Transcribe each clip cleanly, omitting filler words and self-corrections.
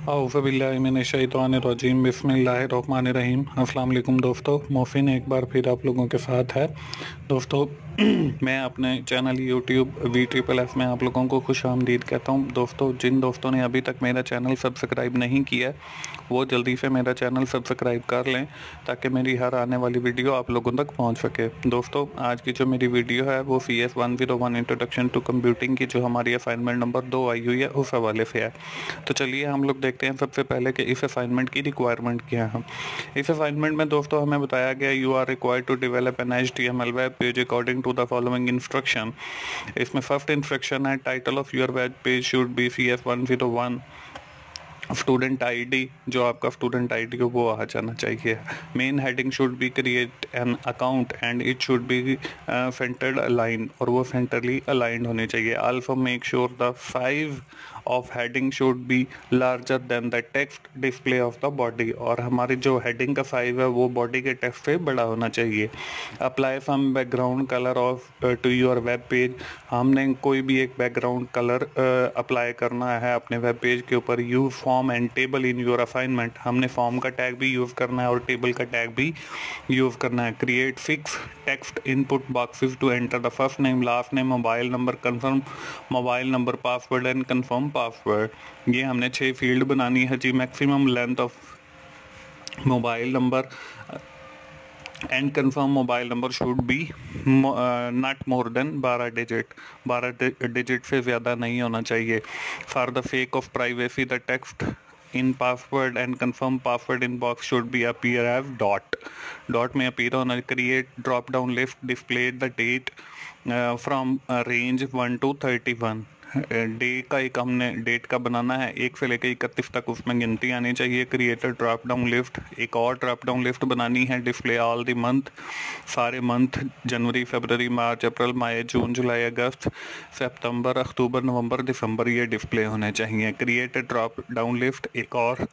औज़ुबिल्लाहिमिनश्शैतानिर्रजीम बिस्मिल्लाहिर्रहमानिर्रहीम। अस्सलाम वालेकुम दोस्तों, मोहसिन एक बार फिर आप लोगों के साथ है। दोस्तों मैं अपने चैनल यूट्यूब VSSS में आप लोगों को खुश आमदीद कहता हूं। दोस्तों जिन दोस्तों ने अभी तक मेरा चैनल सब्सक्राइब नहीं किया वो जल्दी से मेरा चैनल सब्सक्राइब कर लें ताकि मेरी हर आने वाली वीडियो आप लोगों तक पहुंच सके। दोस्तों आज की जो मेरी वीडियो है वो CS101 इंट्रोडक्शन टू कंप्यूटिंग की जो हमारी असाइनमेंट नंबर 2 आई हुई है उस हवाले से है। तो चलिए हम लोग देखते हैं सबसे पहले कि इस असाइनमेंट की रिक्वायरमेंट क्या है। इस असाइनमेंट में दोस्तों हमें बताया गया you are required to develop an HTML web page according to the following instruction. इसमें फर्स्ट इंस्ट्रक्शन है title of your web page should be CS101। Student ID जो आपका स्टूडेंट आईडी हो वो आ जाना चाहिए। Main heading should be create an account and it should be centred align और वो सेंटरली अलाइंड होनी चाहिए। Also make sure the size of heading should be larger than the text display of the body और हमारी जो heading का size है वो बॉडी के टेक्स्ट से बड़ा होना चाहिए। Apply some background colour of to your web page. हमने कोई भी एक बैकग्राउंड कलर अप्लाई करना है अपने वेब पेज के ऊपर। Use form and table in your assignment. हमने फॉर्म का टैग भी यूज़ करना है और टेबल का टैग भी यूज़ करना है। Create 6 text input boxes to enter the first name, last name, mobile number, confirm mobile number, password and confirm password. ये हमने 6 फील्ड बनानी है जी। Maximum length of mobile number and confirm mobile number should be not more than 12 digit. 12 digit से ज़्यादा नहीं होना चाहिए। For the sake of privacy the text in password and confirm password inbox should be appear as dot में appear होना। create drop down list display the date from range 1 to 31। Day का एक हमने डेट का बनाना है 1 से लेकर 31 तक, उसमें गिनती आनी चाहिए। क्रिएटर ड्रॉप डाउन लिस्ट, एक और ड्रॉप डाउन लिस्ट बनानी है। डिस्प्ले ऑल द मंथ, सारे मंथ, जनवरी, फरवरी, मार्च, अप्रैल, मई, जून, जुलाई, अगस्त, सितंबर, अक्टूबर, नवंबर, दिसंबर ये डिस्प्ले होने चाहिए। क्रिएट ड्रॉप डाउन लिस्ट, एक और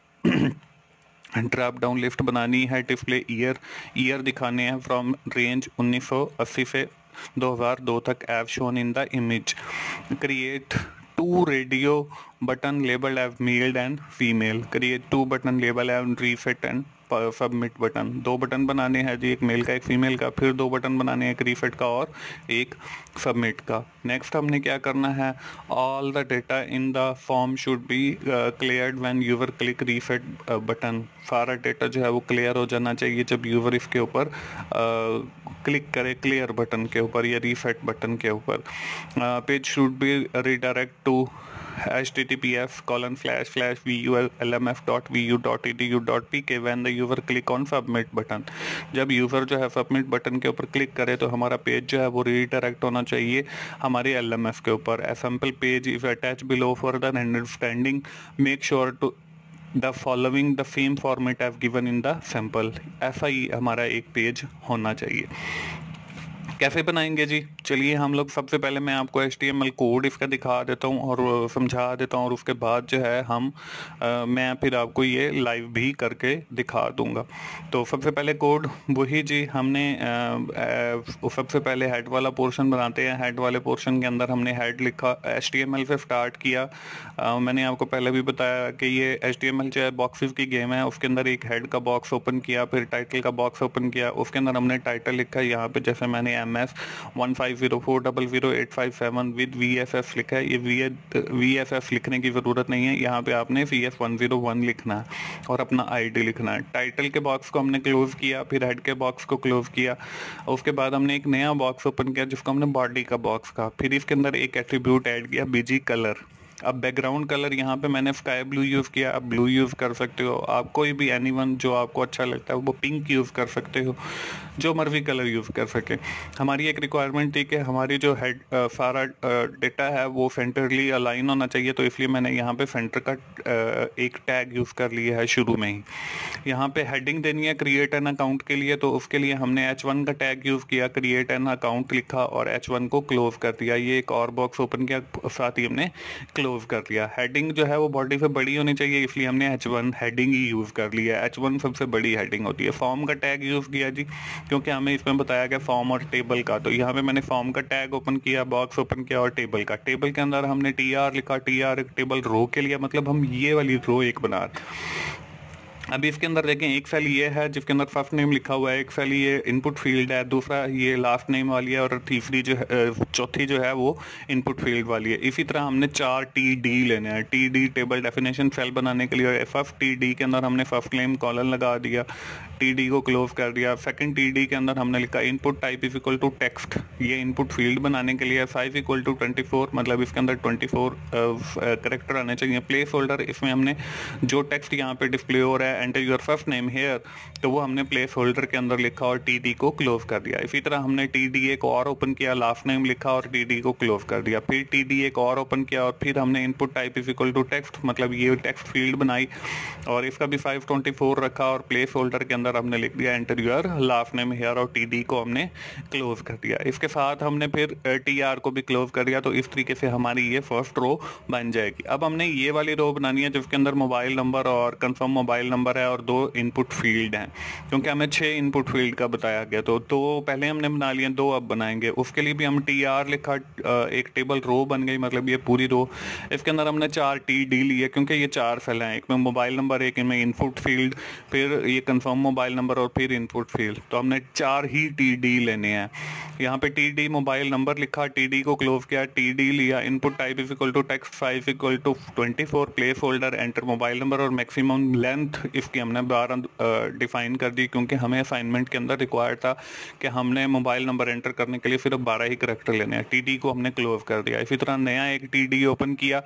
ड्रॉप डाउन लिस्ट बनानी है। डिस्प्ले ईयर दिखाने हैं फ्रॉम रेंज 1980 से 2002 तक as shown in the image. Create 2 radio button label as male and female. Create 2 button label as reset and submit button. 2 button बनाने हैं जी, एक मेल का एक फीमेल का। फिर 2 बटन बनाने हैं, एक रीसेट का और एक सबमिट का। नेक्स्ट हमने क्या करना है, all the data in the form should be cleared when user click reset button. सारा डेटा जो है वो क्लियर हो जाना चाहिए जब यूजर इसके ऊपर क्लिक करे क्लियर बटन के ऊपर या रीसेट बटन के ऊपर। Page should be redirect to https://vulmf.vu.edu.pk when the user click on submit button। जब यूज़र जो है सबमिट बटन के ऊपर क्लिक करे तो हमारा पेज जो है वो रीडायरेक्ट होना चाहिए हमारे LMF के ऊपर। A sample page is attached below for the understanding। Make sure to the following the same format as given in the sample। ऐसा ही हमारा एक पेज होना चाहिए। कैसे बनाएंगे जी, चलिए हम लोग सबसे पहले मैं आपको HTML कोड इसका दिखा देता हूँ और समझा देता हूँ और उसके बाद जो है मैं फिर आपको ये लाइव भी करके दिखा दूंगा। तो सबसे पहले कोड वही जी, हमने सबसे पहले हेड वाला पोर्शन बनाते हैं। हेड वाले पोर्शन के अंदर हमने हेड लिखा, HTML से स्टार्ट किया। मैंने आपको पहले भी बताया कि ये HTML जो है बॉक्सेस की गेम है। उसके अंदर एक हेड का बॉक्स ओपन किया, फिर टाइटल का बॉक्स ओपन किया, उसके अंदर हमने टाइटल लिखा। यहाँ पे जैसे मैंने MS 150400857 विद VSS लिखा है। ये VSS लिखने की ज़रूरत नहीं है, यहाँ पे आपने CS101 लिखना है और अपना ID लिखना है। टाइटल के बॉक्स को हमने क्लोज किया, फिर हेड के बॉक्स को क्लोज किया। उसके बाद हमने एक नया बॉक्स ओपन किया जिसको हमने बॉडी का बॉक्स कहा। फिर इसके अंदर एक एट्रीब्यूट ऐड किया, BG कलर। अब बैकग्राउंड कलर यहाँ पे मैंने स्काई ब्लू यूज़ किया, आप ब्लू यूज़ कर सकते हो। आप कोई भी एनीवन जो आपको अच्छा लगता है वो पिंक यूज़ कर सकते हो, जो मर्जी कलर यूज़ कर सके। हमारी एक रिक्वायरमेंट थी कि हमारी जो हेड सारा डेटा है वो सेंटरली अलाइन होना चाहिए, तो इसलिए मैंने यहाँ पे सेंटर का एक टैग यूज़ कर लिया है शुरू में ही। यहाँ पे हेडिंग देनी है क्रिएट एन अकाउंट के लिए, तो उसके लिए हमने H1 का टैग यूज़ किया, क्रिएट एन अकाउंट लिखा और H1 को क्लोज कर दिया। ये एक और बॉक्स ओपन किया, साथ ही हमने क्लोज कर दिया। हेडिंग जो है वो बॉडी से बड़ी होनी चाहिए, इसलिए हमने H1 हेडिंग ही यूज़ कर लिया। H1 सबसे बड़ी हेडिंग होती है। फॉर्म का टैग यूज़ किया जी, क्योंकि हमें इसमें बताया गया फॉर्म और टेबल का। तो यहाँ पे मैंने फॉर्म का टैग ओपन किया, बॉक्स ओपन किया और टेबल का। टेबल के अंदर हमने TR लिखा, TR एक टेबल रो के लिए, मतलब हम ये वाली रो एक बना रहे। अभी इसके अंदर देखें, एक सेल ये है जिसके अंदर फर्स्ट नेम लिखा हुआ है, एक सेल ये इनपुट फील्ड है, दूसरा ये लास्ट नेम वाली है और तीसरी जो है, चौथी जो है वो इनपुट फील्ड वाली है। इसी तरह हमने 4 TD लेने हैं। TD टेबल डेफिनेशन सेल बनाने के लिए फर्स्ट TD के अंदर हमने फर्स्ट नेम कॉलन लगा दिया, TD को क्लोज कर दिया। सेकंड TD के अंदर हमने लिखा input type is equal to text, ये इनपुट फील्ड बनाने के लिए। साइज इक्वल टू 24, मतलब इसके अंदर 24 करेक्टर आने चाहिए। प्लेस होल्डर, इसमें हमने जो टेक्स्ट यहाँ पे डिस्प्ले हो रहा है, enter your first name here, तो वो हमने प्लेस होल्डर के अंदर लिखा और TD को क्लोज कर दिया। इसी तरह हमने TD एक और ओपन किया, लास्ट नेम लिखा और TD को क्लोज कर दिया। फिर TD एक और ओपन किया और फिर हमने input type is equal to text, मतलब ये टेक्स्ट फील्ड बनाई और इसका भी साइज 24 रखा और प्लेस होल्डर के अंदर हमने लिख दिया enter your last name here और TD को हमने क्लोज कर दिया। इसके साथ हमने फिर TR को भी क्लोज कर दिया। तो इस तरीके से हमारी ये फर्स्ट रो बन जाएगी। अब हमने ये वाली रो बनानी है जिसके अंदर मोबाइल नंबर और कंफर्म मोबाइल नंबर है और 2 इनपुट फील्ड हैं, क्योंकि हमें 6 इनपुट फील्ड का बताया गया। तो 2 पहले हमने बना लिए, 2 अब बनाएंगे। उसके लिए भी हम TR लिखा, एक टेबल रो बन गई, मतलब ये पूरी रो। इसके अंदर हमने 4 TD लिए क्योंकि ये 4 सेल हैं, एक में मोबाइल नंबर, एक इनमें इनपुट फील्ड, फिर ये कंफर्म मोबाइल नंबर और फिर इनपुट फील्ड। तो हमने 4 ही TD लेने हैं। यहाँ पे TD मोबाइल नंबर लिखा, TD को क्लोज किया, TD लिया, input type is equal to text, size equal to 24, placeholder, enter mobile number और मैक्सिमम लेंथ इसकी हमने 12 डिफाइन कर दी, क्योंकि हमें असाइनमेंट के अंदर रिक्वायर्ड था कि हमने मोबाइल नंबर एंटर करने के लिए सिर्फ 12 ही करेक्टर लेने हैं। TD को हमने क्लोज कर दिया। इसी तरह नया एक TD ओपन किया,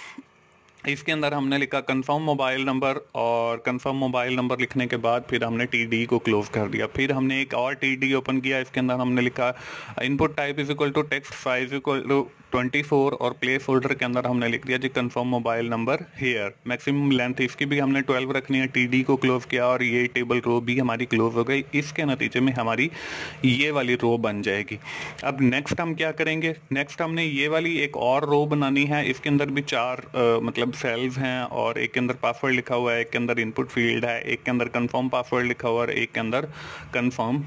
इसके अंदर हमने लिखा कंफर्म मोबाइल नंबर और कंफर्म मोबाइल नंबर लिखने के बाद फिर हमने TD को क्लोज कर दिया। फिर हमने एक और TD ओपन किया, इसके अंदर हमने लिखा input type is equal to text, size equal to 24 और प्लेस होल्डर के अंदर हमने लिख दिया जी confirm mobile number here. Maximum length इसकी भी हमने 12 रखनी है। TD को क्लोज किया और ये टेबल रो भी हमारी क्लोज हो गई। इसके नतीजे में हमारी ये वाली रो बन जाएगी। अब नेक्स्ट हम क्या करेंगे, नेक्स्ट हमने ये वाली एक और रो बनानी है। इसके अंदर भी 4 मतलब सेल्स हैं और एक के अंदर पासवर्ड लिखा हुआ है, एक के अंदर इनपुट फील्ड है, एक के अंदर कंफर्म पासवर्ड लिखा हुआ है, एक के अंदर कंफर्म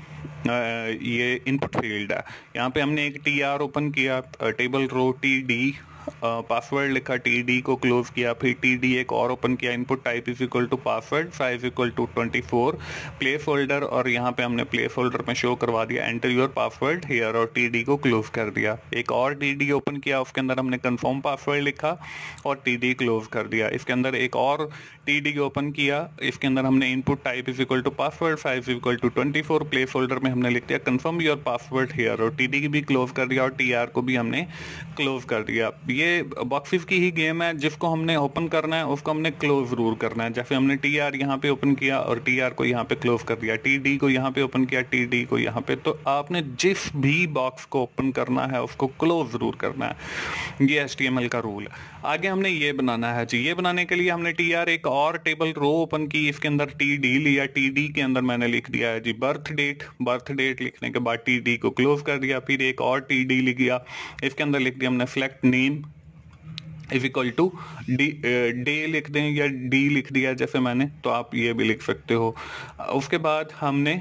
ये इनपुट फील्ड है। यहाँ पे हमने एक TR ओपन किया, टेबल रो TD, पासवर्ड लिखा, TD को क्लोज किया, फिर TD एक और ओपन किया, input type is equal to password, size equal to 24, placeholder, और यहाँ पे हमने प्लेस होल्डर में शो करवा दिया एंटर योर पासवर्ड हियर और TD को क्लोज कर दिया। एक और TD ओपन किया, उसके अंदर हमने कंफर्म पासवर्ड लिखा और TD क्लोज कर दिया। इसके अंदर एक और TD ओपन किया, इसके अंदर हमने input type is equal to password, size equal to 24, placeholder में हमने लिख दिया कंफर्म योर पासवर्ड हियर और TD भी क्लोज कर दिया और TR को भी हमने क्लोज कर दिया। ये बॉक्सेस की ही गेम है, जिसको हमने ओपन करना है उसको हमने क्लोज जरूर करना है। जैसे हमने TR यहाँ पे ओपन किया और TR को यहाँ पे क्लोज कर दिया, TD को यहाँ पे ओपन किया, TD को यहाँ पे। तो आपने जिस भी बॉक्स को ओपन करना है उसको क्लोज जरूर करना है, ये HTML का रूल है। आगे हमने ये बनाना है जी। ये बनाने के लिए हमने TR एक और टेबल रो ओपन की, इसके अंदर TD लिया, TD के अंदर मैंने लिख दिया है जी बर्थ डेट लिखने के बाद TD को क्लोज कर दिया। फिर एक और TD लिख दिया, इसके अंदर लिख दिया हमने select name is equal to day लिख दें या D लिख दिया जैसे मैंने, तो आप ये भी लिख सकते हो। उसके बाद हमने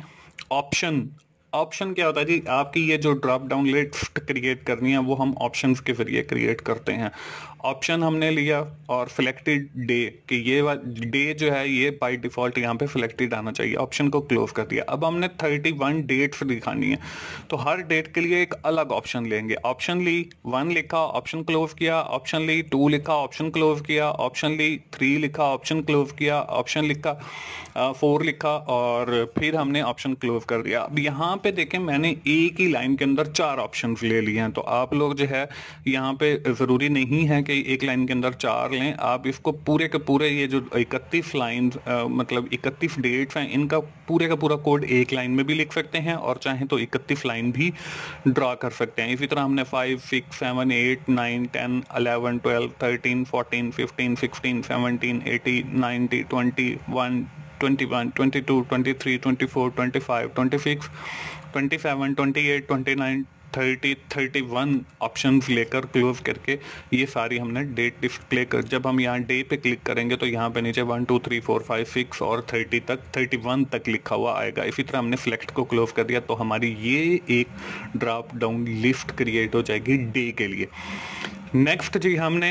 ऑप्शन क्या होता है जी, आपकी ये जो ड्रॉप डाउन लिस्ट क्रिएट करनी है वो हम ऑप्शंस के जरिए क्रिएट करते हैं। ऑप्शन हमने लिया और सिलेक्टेड डे कि ये डे जो है ये बाय डिफॉल्ट यहाँ पे सिलेक्टेड आना चाहिए, ऑप्शन को क्लोज कर दिया। अब हमने 31 डेट्स दिखानी है, तो हर डेट के लिए एक अलग ऑप्शन लेंगे। ऑप्शन ली 1 लिखा, ऑप्शन क्लोज किया, ऑप्शन ली 2 लिखा, ऑप्शन क्लोज किया, ऑप्शन ली 3 लिखा, ऑप्शन क्लोज किया, ऑप्शन लिखा 4 लिखा और फिर हमने ऑप्शन क्लोज कर दिया। अब यहाँ पे देखें मैंने एक ही लाइन के अंदर 4 ऑप्शन ले लिए हैं, तो आप लोग जो है यहाँ पे जरूरी नहीं है कि एक लाइन के अंदर 4 लें, आप इसको पूरे के पूरे ये जो 31 लाइन मतलब 31 डेट्स हैं इनका पूरे का पूरा कोड एक लाइन में भी लिख सकते हैं और चाहे तो 31 लाइन भी ड्रा कर सकते हैं। इसी तरह हमने 5, 6, 7, 8, 9, 10, 11, 12, 13, 14, 15, 16, 17, 18, 19, 20, 21, 22, 23, 24, 25, 26, 27, 28, 29, 31 ऑप्शंस लेकर क्लोज करके ये सारी हमने डेट डिस्प्ले कर, जब हम यहाँ डे पे क्लिक करेंगे तो यहाँ पे नीचे 1 2 3 4 5 6 और 30 तक 31 तक लिखा हुआ आएगा। इसी तरह हमने सिलेक्ट को क्लोज कर दिया तो हमारी ये एक ड्रॉप डाउन लिस्ट क्रिएट हो जाएगी डे के लिए। नेक्स्ट जी हमने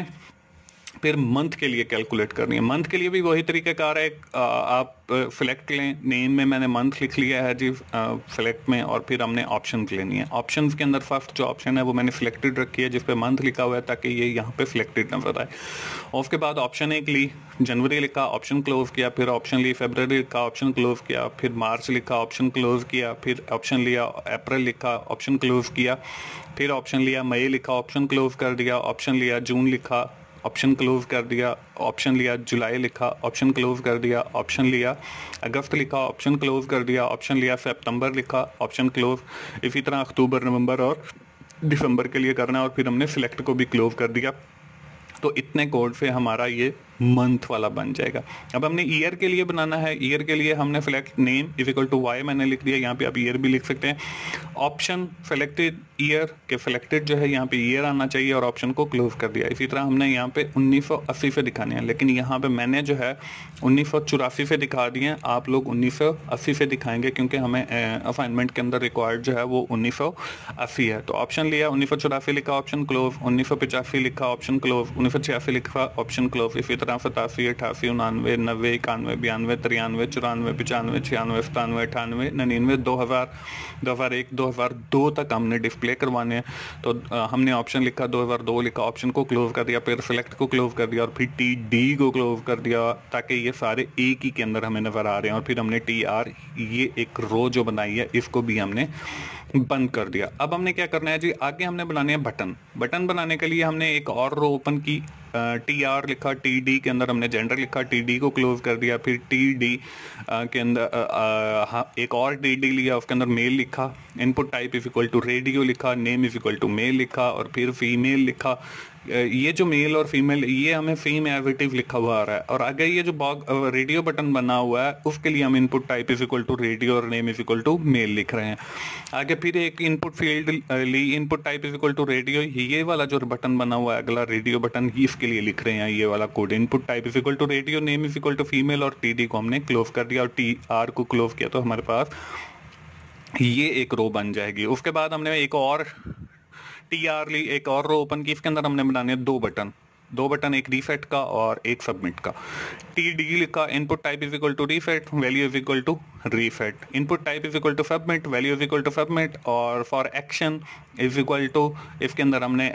फिर मंथ के लिए कैलकुलेट करनी है। मंथ के लिए भी वही तरीक़ाकार है, आप सिलेक्ट लें, नेम में मैंने मंथ लिख लिया है जी सिलेक्ट में, और फिर हमने ऑप्शंस लेनी है। ऑप्शंस के अंदर फर्स्ट जो ऑप्शन है वो मैंने सिलेक्टेड रखी है जिस पे मंथ लिखा हुआ है ताकि ये यहाँ पे सिलेक्टेड नजर आए। उसके बाद ऑप्शन एक ली, जनवरी लिखा, ऑप्शन क्लोज किया, फिर ऑप्शन ली फरवरी लिखा, ऑप्शन क्लोज किया, फिर मार्च लिखा, ऑप्शन क्लोज किया, फिर ऑप्शन लिया अप्रैल लिखा, ऑप्शन क्लोज किया, फिर ऑप्शन लिया मई लिखा, ऑप्शन क्लोज कर दिया, ऑप्शन लिया जून लिखा, ऑप्शन क्लोज कर दिया, ऑप्शन लिया जुलाई लिखा, ऑप्शन क्लोज कर दिया, ऑप्शन लिया अगस्त लिखा, ऑप्शन क्लोज कर दिया, ऑप्शन लिया सितंबर लिखा, ऑप्शन क्लोज। इसी तरह अक्टूबर नवंबर और दिसंबर के लिए करना है और फिर हमने सिलेक्ट को भी क्लोज कर दिया। तो इतने कोड से हमारा ये मंथ वाला बन जाएगा। अब हमने ईयर के लिए बनाना है। ईयर के लिए हमने select name is equal to Y मैंने लिख दिया, यहाँ पे आप ईयर भी लिख सकते हैं। ऑप्शन सेलेक्टेड ईयर के सेलेक्टेड जो है यहाँ पे ईयर आना चाहिए और ऑप्शन को क्लोज कर दिया। इसी तरह हमने यहाँ पे 1980 से दिखाने हैं, लेकिन यहाँ पे मैंने जो है 1984 से दिखा दिए हैं, आप लोग 1980 से दिखाएंगे क्योंकि हमें असाइनमेंट के अंदर रिक्वायर्ड जो है वो 1980 है। तो ऑप्शन लिया 1984 लिखा, ऑप्शन क्लोज, 1985 लिखा, ऑप्शन क्लोज, 1986 लिखा, ऑप्शन क्लोज। इसी 87 88 99 90 91 92 93 94 95 96 97 98 99 2000 2001 2002 तक हमने डिस्प्ले करवाने हैं। तो हमने ऑप्शन लिखा 2002 लिखा, ऑप्शन को क्लोज कर दिया, फिर सिलेक्ट को क्लोज कर दिया और फिर TD को क्लोज कर दिया ताकि ये सारे एक ही के अंदर हमें नजर आ रहे हैं। और फिर हमने TR ये एक रो जो बनाई है इसको भी हमने बंद कर दिया। अब हमने क्या करना है जी, आगे हमने बनाने हैं बटन। बटन बनाने के लिए हमने एक और रो ओपन की, TR लिखा, TD के अंदर हमने जेंडर लिखा, TD को क्लोज कर दिया, फिर TD के अंदर एक और TD लिया, उसके अंदर मेल लिखा, input type is equal to radio लिखा, name is equal to male लिखा और फिर फीमेल लिखा। ये जो मेल और फीमेल ये हमें सेम एविटिव लिखा हुआ आ रहा है। और आगे ये जो रेडियो बटन बना हुआ है उसके लिए हम input type is equal to radio और name is equal to male लिख रहे हैं। आगे फिर एक इनपुट फील्ड ली, input type is equal to radio, ये वाला जो बटन बना हुआ है अगला रेडियो बटन ही इसके लिए लिख रहे हैं ये वाला code, input type is equal to radio, name is equal to female और TD को हमने क्लोज कर दिया और TR को क्लोज किया तो हमारे पास ये एक रो बन जाएगी। उसके बाद हमने एक और TR ली, एक और रो ओपन की, इसके अंदर हमने बनाने दो बटन, एक रीसेट का और एक सबमिट का। TD लिखा, input type is equal to reset, value is equal to reset, input type is equal to submit, value is equal to submit और for action is equal to, इसके अंदर हमने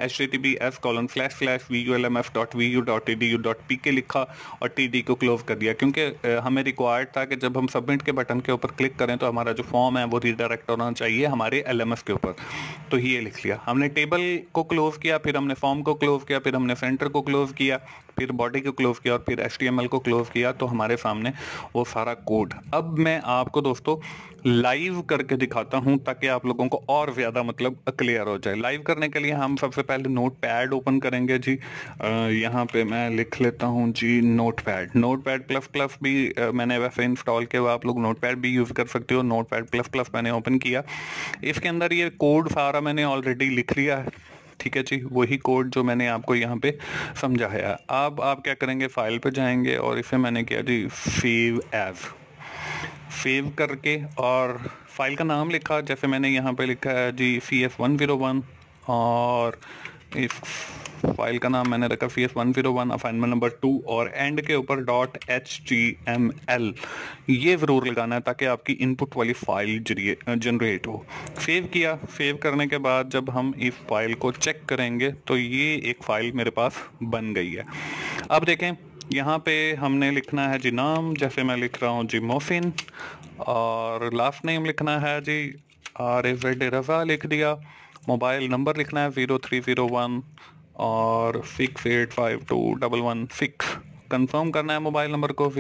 https://vulmf.vu.edu.pk लिखा और TD को close कर दिया क्योंकि हमें रिक्वायर्ड था कि जब हम सबमिट के बटन के ऊपर क्लिक करें तो हमारा जो फॉर्म है वो रीडायरेक्ट होना चाहिए हमारे LMS के ऊपर। तो ये लिख लिया हमने, टेबल को क्लोज किया, फिर हमने फॉर्म को क्लोज किया, फिर हमने सेंटर को क्लोज किया, फिर बॉडी को क्लोज किया और फिर HTML को क्लोज किया। तो हमारे सामने वो सारा कोड। अब मैं आपको दोस्तों लाइव करके दिखाता हूं ताकि आप लोगों को और ज्यादा मतलब क्लियर हो जाए। लाइव करने के लिए हम सबसे पहले नोटपैड ओपन करेंगे जी। यहाँ पे मैं लिख लेता हूं जी नोटपैड प्लस प्लस भी मैंने वैसे इंस्टॉल किया हुआ, आप लोग नोटपैड भी यूज कर सकते हो। नोटपैड प्लस प्लस मैंने ओपन किया, इसके अंदर ये कोड सारा मैंने ऑलरेडी लिख लिया है, ठीक है जी, वही कोड जो मैंने आपको यहाँ पे समझाया। अब आप क्या करेंगे, फाइल पे जाएंगे और इसे मैंने किया जी सेव करके और फाइल का नाम लिखा, जैसे मैंने यहाँ पे लिखा है जी CS101 और इस फाइल का नाम मैंने रखा CS101 असाइनमेंट नंबर 2 और एंड के ऊपर .html ये ज़रूर लगाना है ताकि आपकी इनपुट वाली फाइल जनरेट हो। सेव किया, सेव करने के बाद जब हम इस फाइल को चेक करेंगे तो ये एक फाइल मेरे पास बन गई है। अब देखें यहाँ पे हमने लिखना है जी नाम, जैसे मैं लिख रहा हूँ जी मोहसिन, और लास्ट नेम लिखना है जी RAZ रज़ा लिख दिया। मोबाइल नंबर लिखना है 0301 और 68521116 कंफर्म करना है मोबाइल नंबर को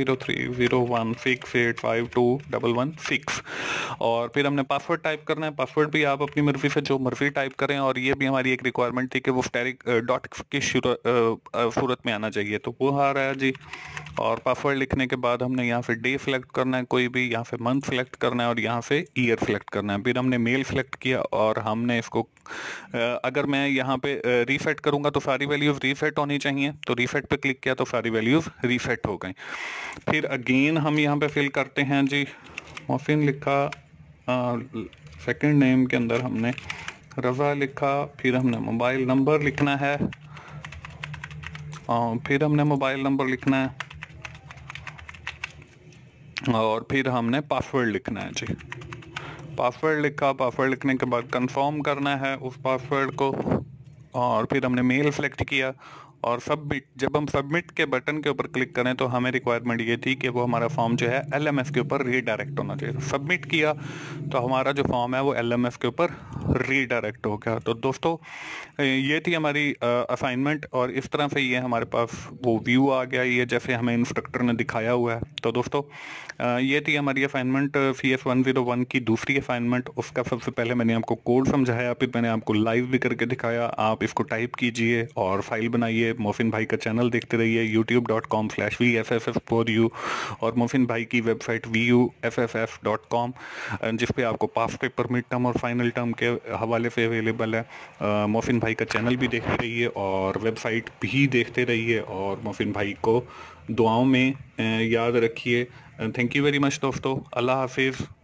0301685211 और फिर हमने पासवर्ड टाइप करना है। पासवर्ड भी आप अपनी मर्जी से जो मर्जी टाइप करें, और ये भी हमारी एक रिक्वायरमेंट थी कि वो स्टैटिक डॉट की सूरत में आना चाहिए, तो वो आ रहा है जी। और पासवर्ड लिखने के बाद हमने यहाँ से डे सिलेक्ट करना है, कोई भी यहाँ से मंथ सिलेक्ट करना है और यहाँ से ईयर सिलेक्ट करना है। फिर हमने मेल सिलेक्ट किया और हमने इसको अगर मैं यहाँ पे रीसेट करूंगा तो सारी वैल्यूज रीसेट होनी चाहिए, तो रीसेट पे क्लिक किया तो सारी वैल्यूज रीसेट हो गई। फिर अगेन हम यहाँ पे फिल करते हैं जी, मोहसिन लिखा, सेकंड नेम के अंदर हमने रज़ा लिखा, फिर हमने मोबाइल नंबर लिखना है, फिर हमने मोबाइल नंबर लिखना है और फिर हमने पासवर्ड लिखना है जी। पासवर्ड लिखा, पासवर्ड लिखने के बाद कंफर्म करना है उस पासवर्ड को, और फिर हमने मेल सेलेक्ट किया और सबमिट। जब हम सबमिट के बटन के ऊपर क्लिक करें तो हमें रिक्वायरमेंट ये थी कि वो हमारा फॉर्म जो है LMS के ऊपर रीडायरेक्ट होना चाहिए। सबमिट किया तो हमारा जो फॉर्म है वो LMS के ऊपर रीडायरेक्ट हो गया। तो दोस्तों ये थी हमारी असाइनमेंट, और इस तरह से ये हमारे पास वो व्यू आ गया, ये जैसे हमें इंस्ट्रक्टर ने दिखाया हुआ है। तो दोस्तों ये थी हमारी असाइनमेंट CS101 की दूसरी असाइनमेंट। उसका सबसे पहले मैंने आपको कोड समझाया, फिर मैंने आपको लाइव भी करके दिखाया। आप इसको टाइप कीजिए और फाइल बनाइए। मोहसिन भाई का चैनल देखते रहिए youtube.com/VSSS4U, और मोहसिन भाई की वेबसाइट VUSSS.com, जिस पे आपको पास पेपर, मिड टर्म और फाइनल टर्म के हवाले से अवेलेबल है। मोहसिन भाई का चैनल भी देखते रहिए और वेबसाइट भी देखते रहिए, और मोहसिन भाई को दुआओं में याद रखिए। थैंक यू वेरी मच दोस्तों, अल्लाह हाफिज़।